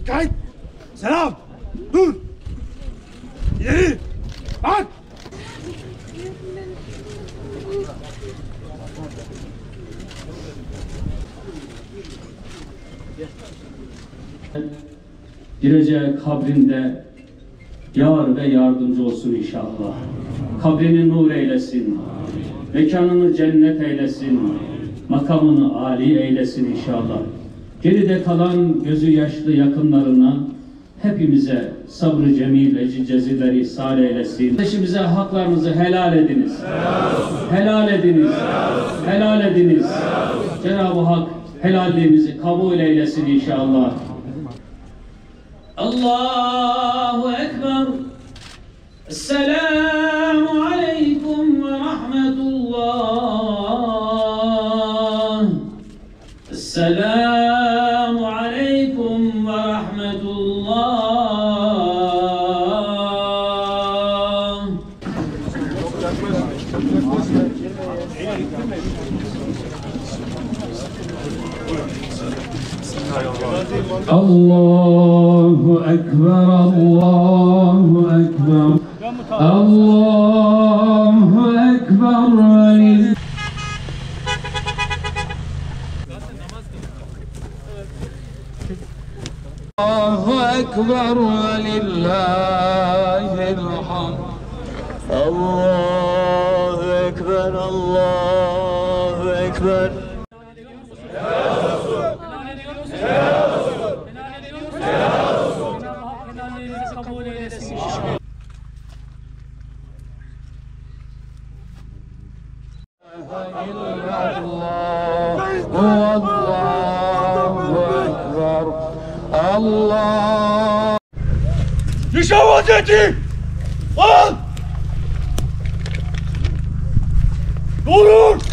Dikkat! Selam! Dur! İleri! Bak! Gireceği kabrinde yar ve yardımcı olsun inşallah. Kabrini nur eylesin. Mekanını cennet eylesin. Makamını âli eylesin inşallah. Geride kalan gözü yaşlı yakınlarına hepimize sabrı cemil ve cezileri ihsan eylesin. Kardeşimize haklarınızı helal ediniz. Helal ediniz. Helal ediniz. Cenab-ı Hak helalliğimizi kabul eylesin inşallah. Allahu Ekber. Esselamu Aleyküm ve Rahmetullah. Esselamu Aleyküm ve Rahmetullah. Allahu Ekber, Allahu Ekber, Allahu Ekber. Allahu Ekber ve lillahil hamd. Allahu Ekber, Allahu Ekber. Allah! Nişan vaziyeti! Al! Durun!